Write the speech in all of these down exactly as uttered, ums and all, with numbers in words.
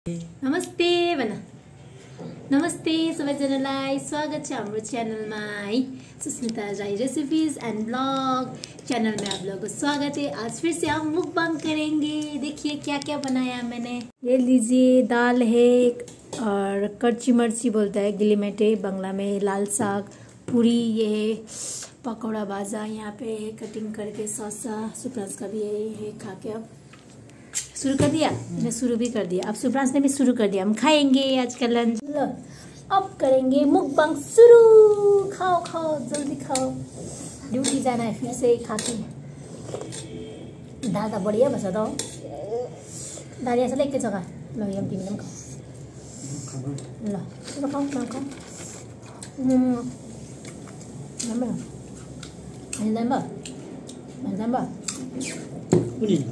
नमस्ते भन नमस्ते सबैजनालाई स्वागत छ हाम्रो च्यानलमा है Susmita Rai recipes and blog channel में आप लोगों को स्वागत है। आज फिर से हम मुकबांग करेंगे। देखिए क्या क्या बनाया मैंने। ये लीजिए दाल है और कच्ची मिर्ची बोलता है गिलीमेटे बांग्ला में, लाल साग, पूरी, ये है पकौड़ा भाजा, यहाँ पे कटिंग करके सॉसा सुप्रांस का भी है, है खा के अब शुरू कर दिया। मैंने शुरू भी कर दिया, अब सुप्रांस ने भी शुरू कर दिया। हम खाएंगे आज का लंच। लो अब करेंगे मुकबांग शुरू। खाओ खाओ जल्दी खाओ, ड्यूटी जाना है फिर से खा के। दाल तो बढ़िया बस दो दाल ऐसा लेके जगह लो यम तिमी पनि खाऊ ल ल खाऊ खाऊ खाऊ हम्म नम्बर नम्बर नम्बर कुनी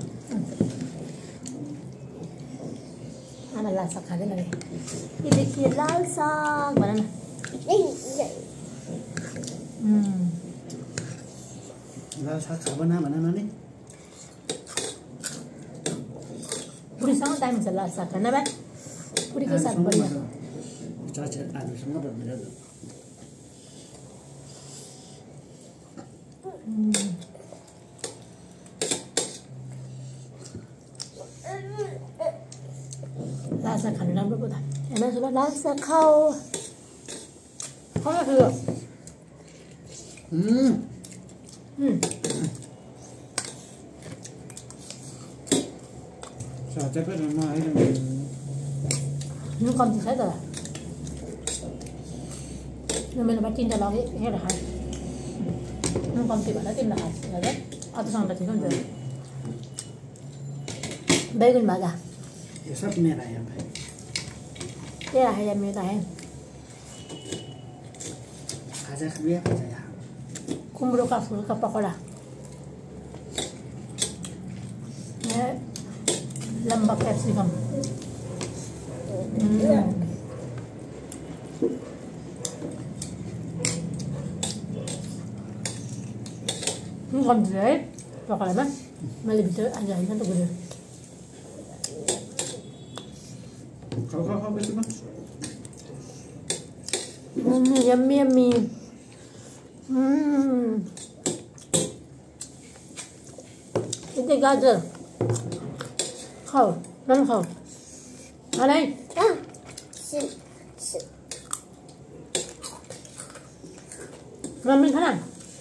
आमा लाल साग खाँदैन रे। ये देखिए लाल साग भन न। लाल साग खाऊ न भन न नि। पुरीसँग टाइम छ लाल साग खान बा। पुरीको साग बढ़िया। चाचा आलुसँग भन्दै छ। लाल साग खानु राम्रो पो त। हैन सुन लाल साग खाओ। खाऊ न हम्म हम्म चाचा को म आइरहनु। नुन कम्ती छ त। यो मेरो बाट तीनटा लगे हेर खा। नुन कम्ती भएर तिमीलाई खास हेर अतसँग त ठिक हुन्छ। बैगुन भाजा ये सब मेरा है भाई। तेरा है या मेरा है? खाजा खाया खाजा यहाँ। कुमड़ो का फूल का पकौड़ा, लंबा कैप्सिकम, कम है पकौड़ा में मैले भित्र आज होइन त बुझ्यो। खाऊ खाऊ खाऊ बेसी मत। Mmm, yummy, yummy. Mmm. Ini gajar. Kau, mana kau? Mana ini? Ah, si, si. Mami kana?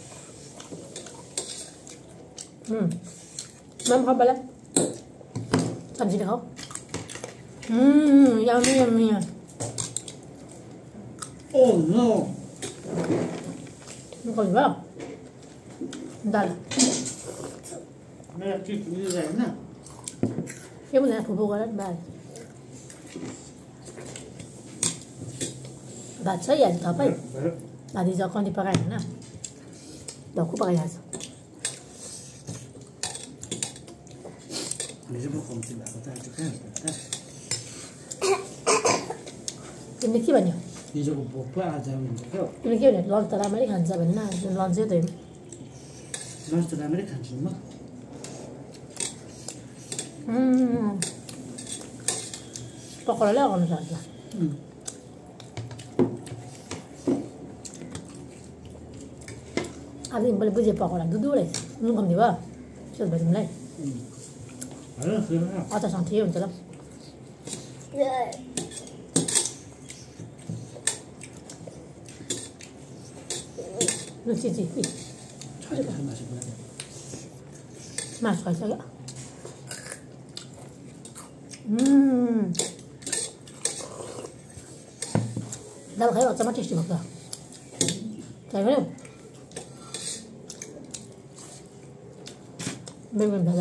Hmm. Mam kau bala? Sabji kau? Mmm, yummy, yummy. Oh no. Kau juga? Dal. मेरा ठीक नहीं जाए ना। Cái này phục vụ rất bài. Bà chơi gì thở vậy? Bà đi cho con đi pakai nè. Đâu có pakai hả? Ini je bukan tidak kata juga. Ini के भन्यो? हिजो को बोपा आज हुन्छ के हो? तिमीले के भन्यो? लन्च त राम्ररी खान्छ भने न, लन्च चाहिँ त लन्च त राम्ररी खान्छु म। हम्म पकौडाले अगाउनु सक्छ। आज मैले बुझेँ पकौडा दुधु रहेछ। नुन कम्ती भयो सोध भयो तिमीलाई। अचारसँग ठिकै हुन्छ ल। लु चिची मासु खाइसक्यो। हम्म दाल खायो अचारमा टेस्टी भएको छ। ट्राई गर्यौ? बैगुन भाजा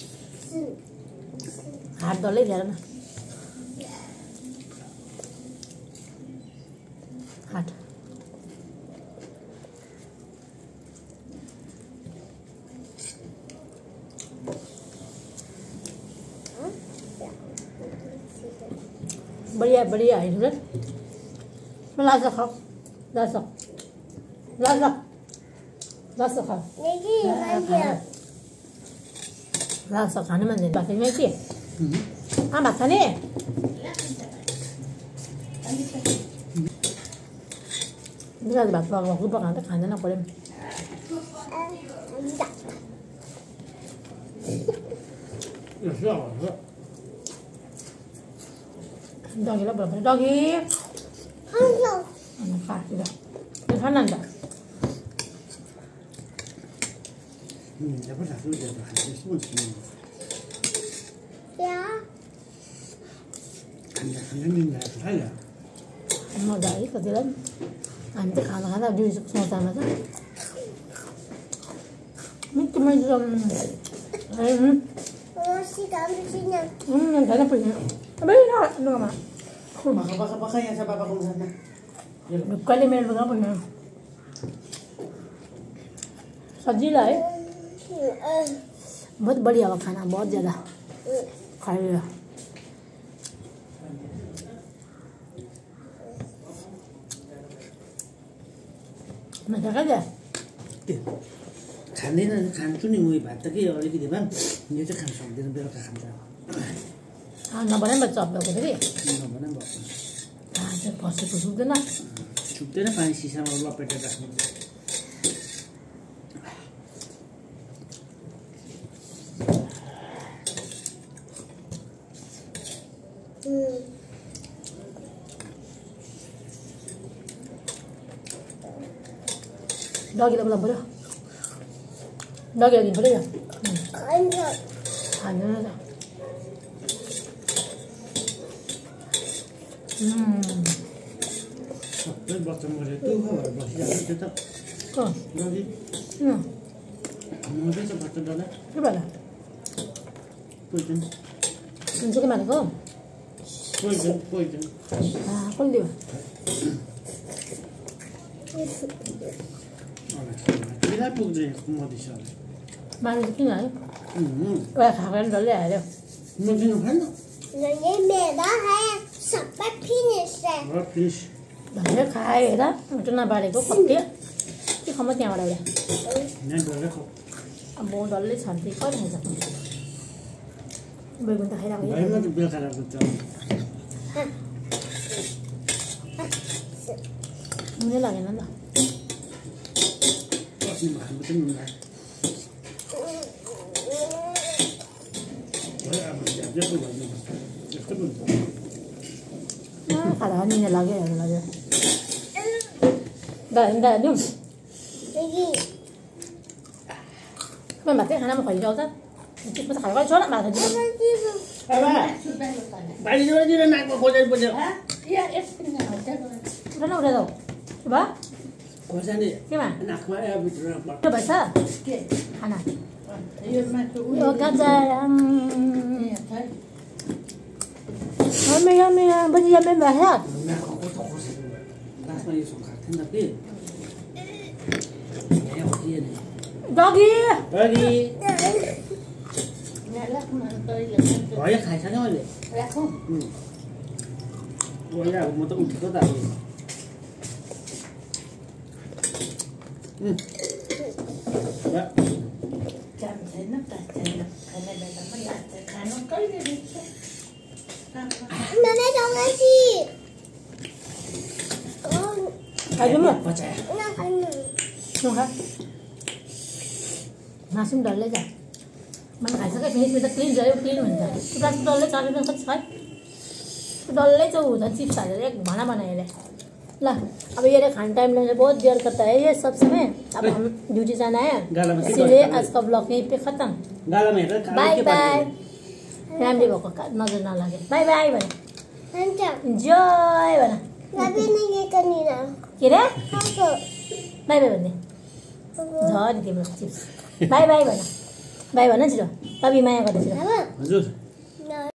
हात डल्लै ल्याएर न। हाट बढ़िया बढ़िया है ना। लाल साग खाओ, लाल साग, लाल साग, लाल साग खाओ। लाल साग खाने मन जान्छ। बाँकी के? आमा खाने? आज भात पकाएको पकाएर त खाँदैन पऱ्यो डगीलाई बोला पनि डगी काटेर खान नि त मजा आयो कतिलाई हामी त खाना खाँदा ड्युटी सोचामा त मिठो मिठो खाना पर्छ ढुङ्गामा ढुक्कले मेरो ढुङ्गा पर्छ सजिलो है बहुत बढ़िया हुआ खाना बहुत ज़्यादा खाइए मजा क्या जाए खाँदैन खान्छु नि म भात त के अलिकति भए यो चाहिँ खान सक्दैन बेलुका खान्छ नबनाए बच्चा चप्पलको फेरि नभन भात बसेको सुक्दैन छुट्दैन पानी सिसामा लपेटेर राख्नु डगीलाई बोलाउनु पऱ्यो डगीलाई दिनु पऱ्यो खाँदैन त सबै बच्चा मरेर दुःख भएर बसिरहेको थियो त डगी मर्दैछ बच्चा डल्ला के भएन पोइजन हुन्छ के भनेको पोइजन पोइजन कसले दियो किन पुग्दैन मर्दैछ मानु चाहिँ किन है एउटा खाएर डल्लै हाल्यो म दिनु खान्न ये मेरा है सबका फिनिश है फिनिस भनेर खाएँ हेर मिठो नबारेको कति के खम्म त्यहाँबाट एउटा यहाँ डल्लै खाऊ अब म डल्लै छन्थे कहिले खान्छ बैगुन त खाइरहेको भाइमा त बेलुका राख्नु छ मुनै लागेन नि त अस्ति भातमा पनि नुन लाग्यो अब जस्तो भन्नु जस्तो पनि खाँदा निने लाग्यो हेर्नु लाग्यो दादा दादा दिउँ देखिए मैं भात खानामा खुवाइदिन्छ त त्यसमा त खाएको छोरा भात दिनु बाहिर जोडिदिएर नाकमा खोजेर पछि उठा न उठा जाऊ के भयो खोर्सानी केमा नाकमा भित्र के भएछ खाना यो गाजर यम्मी यम्मी बजी यम्मी भएछ नाकमा कस्तो खोसेको लास्टमा यो खाएको थिएन त के यहाँ हो कि नि डगी डगी भयो खाइसकेँ मैले होइन अब म त उठेको त मैंने जाऊंगा जी खाइदिउँ न बचायो ना खाना खा मासु पनि डल्लै छ मैले खाइसकेँ फिनिसमा त क्लिन गऱ्यो क्लिन हुन्छ प्लास डल्लै चालेर कति छ है डल्लै चाहिँ हुँदा चिप्स हालेर एक भाँडा बनायो यसले ल अब ये खाने टाइम लेने बहुत देर करता है ये सब समय अब हम ड्यूटी जाना है इसलिए आज का ब्लॉग यहीं पे खत्म बाय बाय फ्यामिली भएको नजर नलागे बाय बाय भने अंचा इन्जोय भन कभी नहीं ये करनी ना के रे हाँ तो बाय बाय भन्ने झरी तिम्रो चिप्स बाय बाय भन बाय भन छिटो तपाईँ माया गर्दैछ अब हजुर